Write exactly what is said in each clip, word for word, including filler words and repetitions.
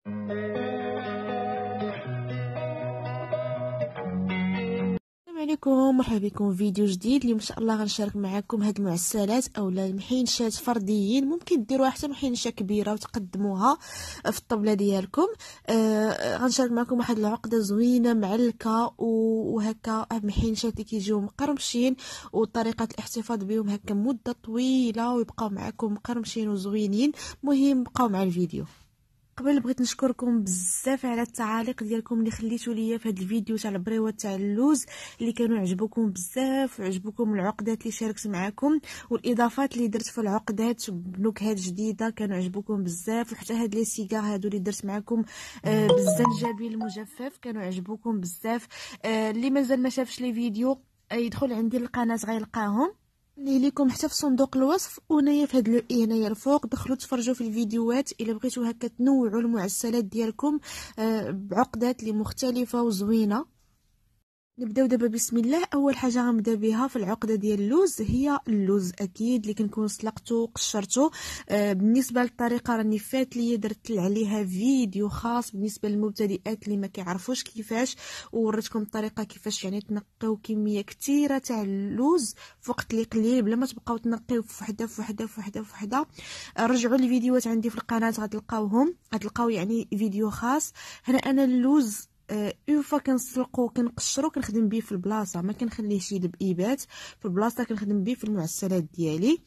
عليكم، مرحبا بكم في فيديو جديد. اليوم ان شاء الله غنشارك معكم هاد المعسلات اولا المحينشات فرديين. ممكن ديروها حتى محينشه كبيره وتقدموها في الطبله ديالكم. آه غنشارك معكم واحد العقده زوينه معلكه وهكا، محينشات اللي كيجيو مقرمشين وطريقه الاحتفاظ بهم هكا مده طويله ويبقاو معكم مقرمشين وزوينين. مهم بقاو مع الفيديو. قبل بغيت نشكركم بزاف على التعاليق ديالكم اللي خليتوا ليا في هذا الفيديو تاع البريوه تاع اللوز، اللي كانوا عجبوكم بزاف وعجبوكم العقدات اللي شاركت معكم والاضافات اللي درت في العقدات بنكهات جديده كانوا عجبوكم بزاف، وحتى هاد لي سيجار هادو اللي درت معكم آه بالزنجبيل المجفف كانوا عجبوكم بزاف. آه اللي مازال ما شافش لي فيديو آه يدخل عندي القناه غيلقاهم ني لكم حتى في صندوق الوصف، ونايا في هاد لو اي هنايا الفوق. دخلوا تفرجوا في الفيديوهات الا بغيتوا هكا تنوعوا المعسلات ديالكم آه بعقدات اللي مختلفه وزوينه. نبداو دابا بسم الله. اول حاجه غنبدا بها في العقده ديال اللوز هي اللوز اكيد اللي كنكون سلقته قشرته. آه بالنسبه للطريقه راني فات ليا درت عليها فيديو خاص بالنسبه للمبتدئات اللي ما كيعرفوش كيفاش، ووريتكم الطريقه كيفاش يعني تنقيو كميه كثيره تاع اللوز في وقت اللي قليل بلا ما تبقاو تنقيو في وحده في وحده في وحده في وحده. آه رجعوا الفيديوهات عندي في القناه غتلقاوهم، غتلقاو يعني فيديو خاص. هنا انا اللوز اون فوا كنسلقو كنقشرو كنخدم بيه في البلاصه، ما كنخليهش يلب ايبات في البلاصه، كنخدم بيه في المعسلات ديالي.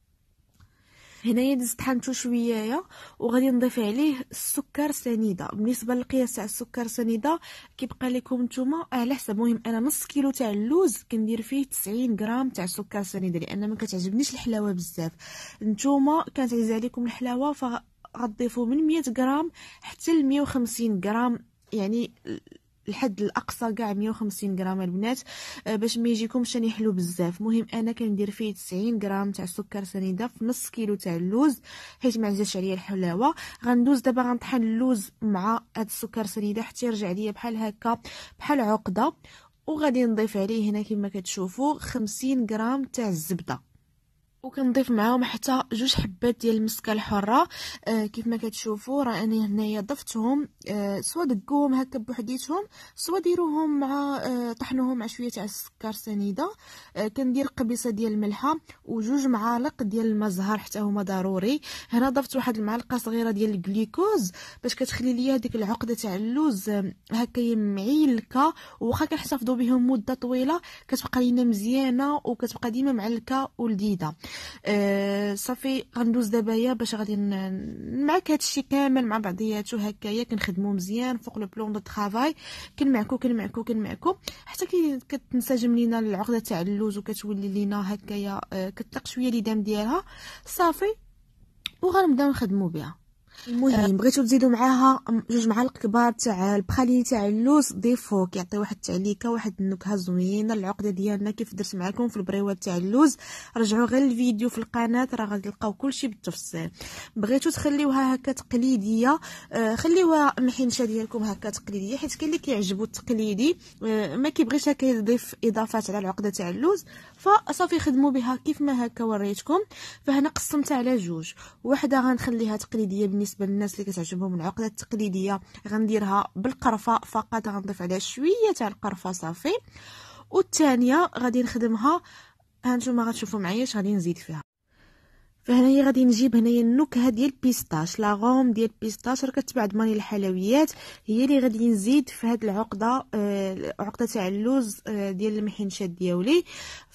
هنايا دزت حنتو شويه وغادي نضيف عليه السكر سنيده. بالنسبه للقياس تاع السكر سنيده كيبقى لكم نتوما على حسب. المهم انا نص كيلو تاع اللوز كندير فيه تسعين غرام تاع سكر سنيده، لان ما كتعجبنيش الحلاوه بزاف. نتوما كانت عايزه عليكم الحلاوه فغتضيفوا من مية غرام حتى ل مية وخمسين غرام، يعني الحد الاقصى كاع مية وخمسين غرام البنات باش ما يجيكمش ثاني حلو بزاف. المهم انا كندير فيه تسعين غرام تاع سكر سنيده في نص كيلو تاع اللوز حيت ما عزاش عليا الحلاوه. غندوز دابا غنطحن اللوز مع هاد السكر سنيده حتى يرجع ليا بحال هكا بحال عقده، وغادي نضيف عليه هنا كما كتشوفوا خمسين غرام تاع الزبده، وكنضيف معاهم حتى جوج حبات ديال المسكه الحره. آه كيف ما كتشوفوا راه انا هنايا ضفتهم آه سوا دقوهم هكا بوحديتهم سوا ديروهم مع آه طحنوهم مع شويه تاع السكر سنيده. آه كندير قبيصه ديال الملحه وجوج معالق ديال الماء زهر حتى هما ضروري. هنا ضفت واحد المعلقه صغيره ديال الجليكوز باش كتخلي ليا ديك العقده تاع اللوز آه هكا معيلكه، وواخا كنحتفظوا بهم مده طويله كتبقى لينا مزيانه وكتبقى ديما معلكه ولذيذه. آه صافي غندوز دابا باش غادي معك هادشي كامل مع بعضياتو هكايا كنخدمو مزيان فوق لو بلون دو طرافاي. كنمعكو كنمعكو كنمعكو حتى كتنسجم لينا العقده تاع اللوز وكتولي لينا هكايا آه كتطلق شويه ليدام ديالها صافي، وغنبداو نخدمو بها. المهم بغيتو تزيدوا معاها جوج معالق كبار تاع البخالي تاع اللوز ضيفوه، كيعطي واحد التعليكه واحد النكهه زوينه. العقده ديالنا كيف درت معكم في البريوات تاع اللوز رجعوا غير الفيديو في القناه راه غادي تلقاو كلشي بالتفصيل. بغيتو تخليوها هكا تقليديه آه خليوها محينشه ديالكم هكا تقليديه، حيت كاين اللي كيعجبو التقليدي آه ما كيبغيش هكا يضيف اضافات على العقده تاع اللوز، فصافي خدموا بها كيف ما هكا وريتكم. فهنا قسمتها على جوج، وحده غنخليها تقليديه بالنسبه للناس اللي كتعجبهم العقده التقليديه غنديرها بالقرفه فقط، غنضيف عليها شويه تاع القرفه صافي. والثانيه غادي نخدمها هانتوما غتشوفوا معايا اش غادي نزيد فيها. فهنايا غادي نجيب هنايا النكهه ديال بيستاش، لا غوم ديال بيستاش راه كتباع ضماني الحلويات، هي اللي غادي نزيد في هاد العقده آه عقده تاع اللوز آه ديال المحينشات ديالي.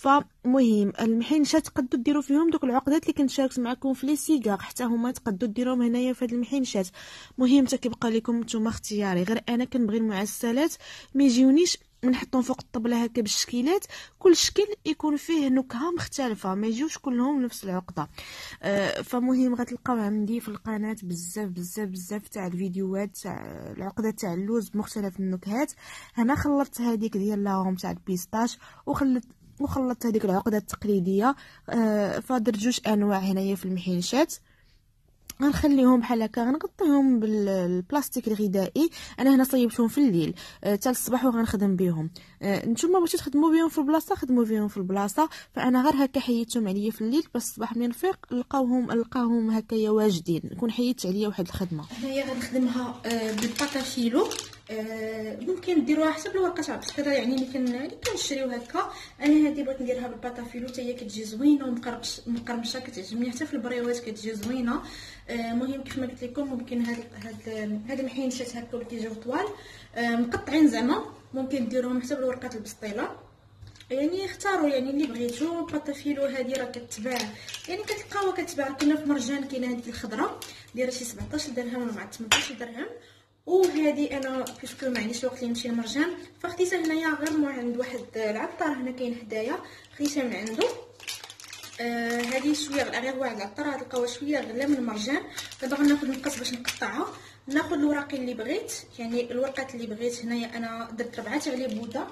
فمهم المحينشات تقدروا ديروا فيهم دوك العقدات اللي كنت شاركت معكم في لي سيغار حتى هما تقدروا ديروهم هنايا في هاد المحينشات. مهم حتى كيبقى لكم نتوما اختياري، غير انا كنبغي المعسلات ما يجيونيش نحطهم فوق الطبله هكا بالشكيلات، كل شكل يكون فيه نكهه مختلفه ما يجيوش كلهم نفس العقده. آه فمهم غتلقاو عندي في القناه بزاف بزاف بزاف تاع الفيديوهات تاع العقده تاع اللوز بمختلف النكهات. هنا خلطت هذيك ديال لاهم تاع البيستاش وخلط وخلطت هذيك العقده التقليديه. آه فدرت جوج انواع هنايا في المحينشات. غنخليهم بحال هكا، غنغطيهم بالبلاستيك الغذائي. انا هنا صيبتهم في الليل حتى الصباح وغنخدم بهم. آه، نتوما بغيتو تخدموا بهم في البلاصه خدموا بهم في البلاصه، فانا غير هكا حيدتهم عليا في الليل باش الصباح ملي نفيق نلقاوهم نلقاهم هكايا واجدين، نكون حيدت عليا واحد الخدمه. هنايا غنخدمها آه، بالباطا فيلو. آه، ممكن ديروها حتى بالورقه تاع البسطيله، يعني اللي كن اللي كنشريو هكا. انا هذه بغيت نديرها بالباطا فيلو، حتى هي كتجي زوينه ومقرمش مقرمشه، كتعجبني حتى في البريوات كتجي زوينه. آه، مهم كيف ما قلت لكم ممكن هاد هاد هاد المحينشات هكا اللي كيجيو طوال آه، مقطعين زعما، ممكن ديروهم حتى بالورقه البسطيله، يعني اختاروا يعني اللي بغيتو. باطا فيلو هذه راه كتباع، يعني كتلقاوها كتباع. كنا في مرجان كاينه هذه الخضراء دايره شي سبعطاش درهم مع ثمنطاش درهم. وهذه انا بيسكو ما عنديش الوقت اللي نمشي للمرجان فخديتها هنايا غير مع عند واحد العطار هنا كاين حدايا، خديتها من عنده. آه هذه شويه غير واحد العطار غتلقاوها شويه غلا من المرجان. دابا غناخذ مقص باش نقطعها، ناخذ الوراقي اللي بغيت، يعني الورقات اللي بغيت. هنايا انا درت ربعة علبوده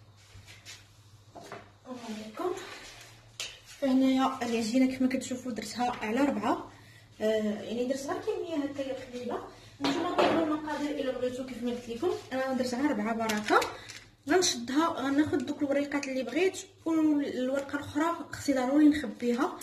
لكم. فهنايا العجينه كيف ما كتشوفوا درتها على ربعة، آه يعني درت غير كميه هكايا قليله. نتوما قولوا المقادير الا بغيتو كيف ما قلت لكم. انا درت غير ربعة بركه. غنشدها غناخذ دوك الوريقات اللي بغيت، والورقه الاخرى خصني ضروري نخبيها.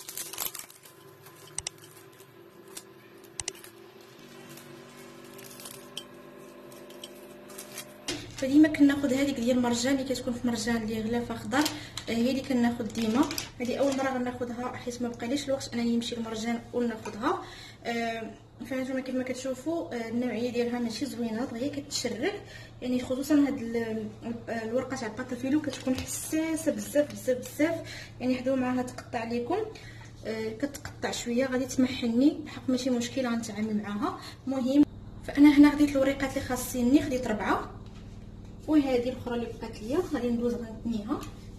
فديما كناخذ هذيك ديال المرجان اللي كتكون في مرجان اللي غلاف اخضر، هي اللي كناخذ ديما. هذه اول مره غناخذها حيت ما بقاليش الوقت انني نمشي للمرجان وناخذها. آه فهانتوما كما كتشوفوا آه النوعيه ديالها ماشي زوينه، دغيا كتشرك، يعني خصوصا هاد الورقه تاع الباطا فيلو كتكون حساسه بزاف بزاف بزاف، يعني حذو معاها تقطع لكم. آه كتقطع شويه غادي تمحني بحق ماشي مشكل غنتعامل معاها. المهم فانا هنا خديت الوريقات اللي خاصيني، خديت ربعة، وهذه الاخرى اللي بقات ليا غادي ندوز غنتنيها.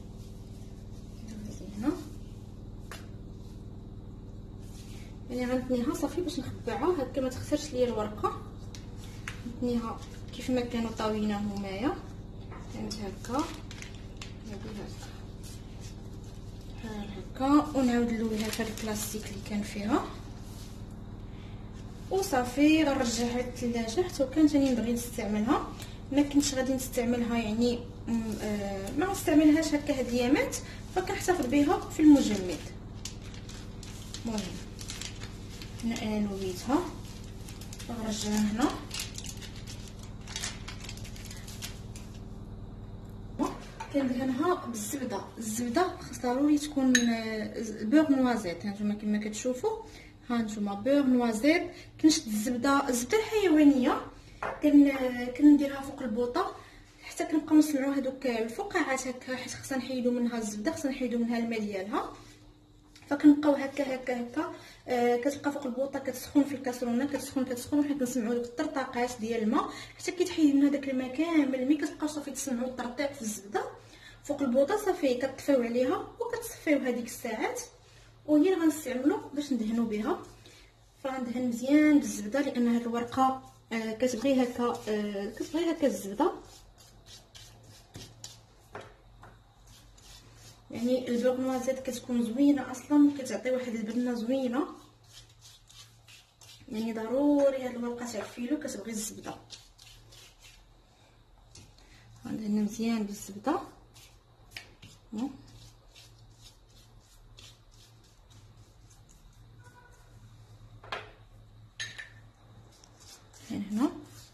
ندوز هنا يعني غنتنيها صافي باش نخبعها هكا ما تخسرش ليا الورقه. نتنيها كيف ما كانوا طاويين همايا، فهمت هكا. هذه بحال هكا ونعاود نلويها في البلاستيك اللي كان فيها وصافي. غنرجعها للثلاجه حتى كان ثاني نبغي نستعملها. ما كنتش غادي نستعملها يعني آه ما نستعملهاش هكا هاد الايامات، فكنحتفظ بها في المجمد. المهم هنا انا نويتها غنرجعها هنا. كندهنها بالزبده. الزبده خاص ضروري تكون بور نوازيت. هانتوما كما كتشوفوا، هانتوما بور نوازيت. كنشد الزبده الزبده الحيوانيه كن كنديرها فوق البوطه حتى كنبقاو نسمعوا هذوك الفقاعات هكا، حيت خصنا نحيدو منها الزبده، خصنا نحيدو منها الماء ديالها. فكنبقاو هكا هكا هكا. آه كتبقى فوق البوطه كتسخن في الكاسرونه، كتسخن كتسخن وحنا كنسمعوا دوك الطرطاقات ديال الماء حتى كيتحيد من هذاك الماء كامل. ملي كتبقاو صافي تسمعوا الطرطيق في الزبده فوق البوطه صافي كتطفيو عليها وكتصفيو هذيك الساعات، وهي اللي غنستعملوا باش ندهنوا بها. فغندهن مزيان بالزبده لان هاد الورقه آه كتبغي هكا آه كتبغي هكا الزبده، يعني البوغ نوازيت كتكون زوينه اصلا، كتعطي واحد البنه زوينه. يعني ضروري هاد الورقه تاع الفيلو كتبغي الزبده. غندهن مزيان بالزبده. هنا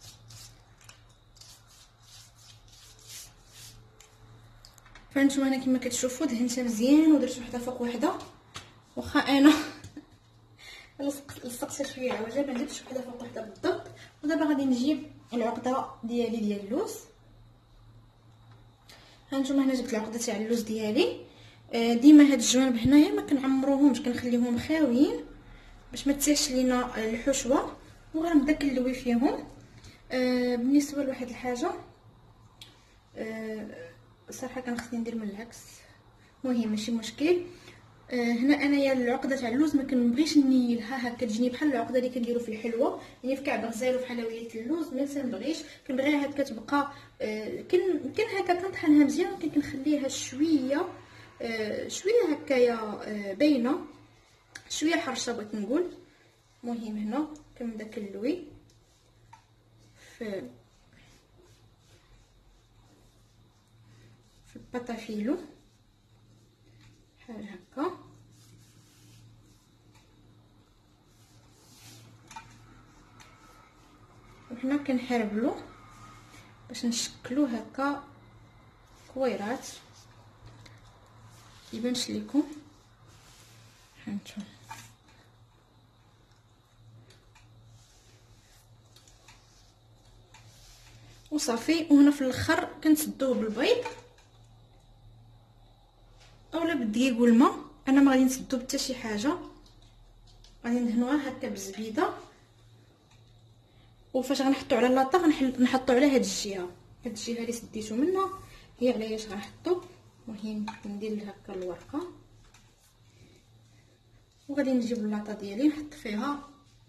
فهانتوما هنا كما كتشوفوا دهنتها مزيان ودرت وحده فوق وحده، واخا انا لصقتها شويه عوجه ما درتش وحده فوق وحده بالضبط. ودابا غادي نجيب العقده ديالي ديال اللوز. هانتوما هنا جبت العقده تاع اللوز ديالي. ديما هاد الجوانب هنايا ما كنعمروهمش، كنخليهم خاويين باش ما تسيحش لينا الحشوه، وغنبدا كنلوي فيهم. آه بالنسبه لواحد الحاجه آه صراحه كان خصني ندير من العكس، المهم ماشي مشكل. آه هنا انايا العقده تاع اللوز ما كنبغيش نيلها هكا تجيني بحال العقده اللي كنديروا في الحلوه، يعني في كعب غزال وفي حلويات اللوز ما كنبغيش، كنبغيها هكا تبقى آه كن كن هكا كنطحنها مزيان، ولكن كنخليها شويه آه شويه هكايا آه باينه، شويه حرشه بغيت نقول. المهم هنا كنبدا كنلوي في في البطافيلو بحال هكا، وهنا كنحربلو باش نشكلو هكا كويرات يبانش لكم. هانتوما وصافي. وهنا في الاخر كنسدوه بالبيض اولا بالدقيق والماء. انا ما غادي نسدو حتى شي حاجه، غادي ندهنوها هكا بالزبيده، وفاش غنحطو على لاطا غنحطو على هاد الجهه، هاد الجهه اللي سديتو منها هي على اش غنحطو. المهم ندير هكا الورقه وغادي نجيب اللاطه ديالي نحط فيها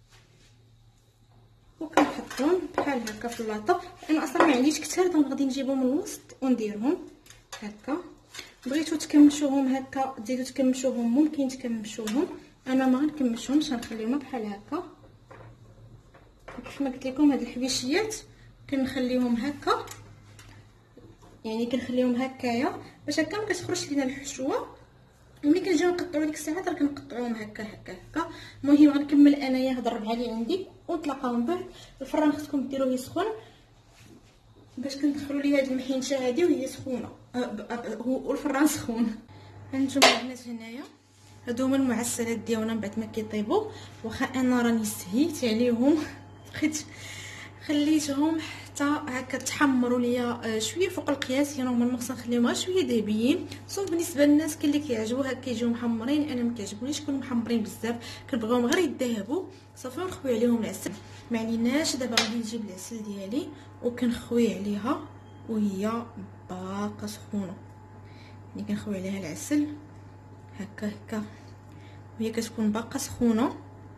وكنحطهم بحال هكا في اللاطه. انا اصلا ما عنديش كثار دونك غادي نجيبهم من الوسط ونديرهم هكا. بغيتو تكمشوهم هكا تزيدو تكمشوهم ممكن تكمشوهم، انا ما غنكمشهمش غنخليهم بحال هكا. كيف ما قلت لكم هاد الحبيشيات كنخليهم هكا، يعني كنخليهم هكايا باش هكا ما كتخرجش لينا الحشوه. ملي كنجيو نقطعوا ديك الساعات راه كنقطعوهم هكا هكا هكا. المهم غنكمل انايا هاد الربعه اللي عندي ونتلاقاو من بعد. الفران خصكم ديروه سخون باش كندخلوا ليه هاد المحينشه هادي وهي سخونه، هو الفران سخون. هانتوما البنات هنايا هادو هما المعسلات ديالنا من بعد ما كيطيبوا. واخا انا راني سهيت عليهم بقيت خليتهم حتى هكا تحمروا ليا شويه فوق القياس، يعني نورمالمون خصنا نخليهم غير شويه ذهبيين. صوب بالنسبه للناس كاين اللي كيعجبوه هكا يجيو محمرين، انا ما كيعجبونيش يكونوا محمرين بزاف، كنبغيهم غير يذهبوا صافي. ونخوي عليهم العسل، ما عليناش. دابا غادي نجيب العسل ديالي وكنخوي عليها وهي باقا سخونه، ملي كنخوي عليها العسل هكا هكا وهي كتكون باقا سخونه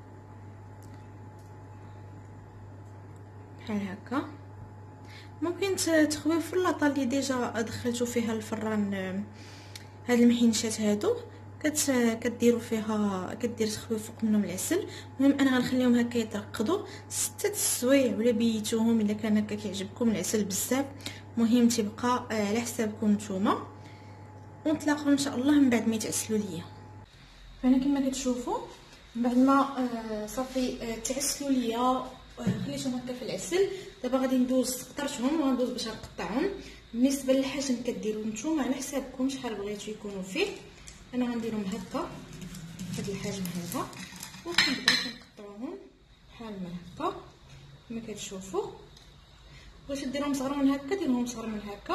بحال هكا. ممكن تخويو في اللاطه اللي ديجا دخلتو فيها الفران هاد المحينشات هادو، كت كديروا فيها كدير تخوي فوق منهم العسل. المهم انا غنخليهم هكا يترقدوا ستة السوايع ولا بيتوهم الا كان هكا كيعجبكم العسل بزاف. المهم تيبقى على حسابكم نتوما، ونتلاقاو ان شاء الله من بعد ما يتعسلوا ليا. فانا كما كتشوفوا من بعد ما آه صافي آه تعسلوا ليا آه خليتهم هكا في العسل. دابا غادي ندوز قطرتهم وغندوز باش نقطعهم. بالنسبه للحجم كديروا نتوما على حسابكم شحال بغيتو يكونوا فيه. انا غنديرهم هكا هاد الحجم هذا وكنبدا كنقطعوهم بحال ما هكا كما كتشوفوا. بغيتو ديروهم صغار من هكا ديروهم صغار من هكا.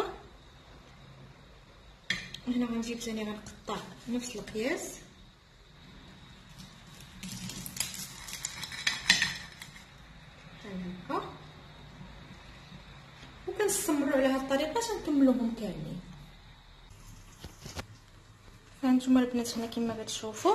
وهنا غنجيب ثاني غنقطع نفس القياس بحال هكا، وكنستمروا على هاد الطريقه باش نكملوهم كاملين. فهانتوما البنات هنا كما كتشوفوا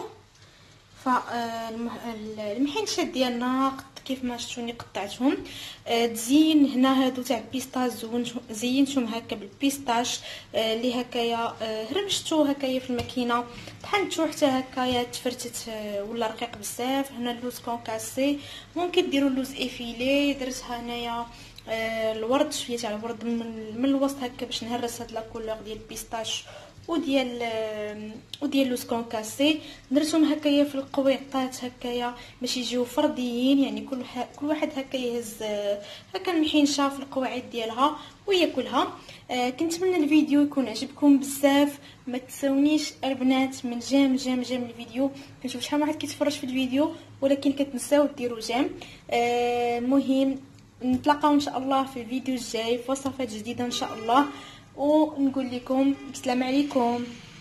فالمحينشات ديالنا كيف ما شفتوني قطعتهم. تزين هنا هادو تاع بيستاش زينتهم هكا بالبيستاش اللي هكايا هرمشتو هكايا في الماكينه طحنتو حتى هكايا تفرتت ولا رقيق بزاف. هنا اللوز كونكاسي، ممكن ديروا اللوز افيلي. درتها هنايا الورد شويه تاع الورد من الوسط هكا باش نهرس هاد لا كولور ديال البيستاش وديال وديال لوز كونكاسي. درتهم هكايا في القويطات هكايا باش يجيو فرديين، يعني كل كل واحد هكا يهز هكا المحينشه في القواعد ديالها وياكلها. آه كنتمنى الفيديو يكون عجبكم بزاف. ما تنساونيش البنات من جيم جيم جيم الفيديو. كنشوف شحال واحد كيتفرج في الفيديو ولكن كتنساو ديروا جيم. آه مهم نتلاقاو ان شاء الله في الفيديو الجاي في وصفات جديده ان شاء الله، ونقول لكم السلام عليكم.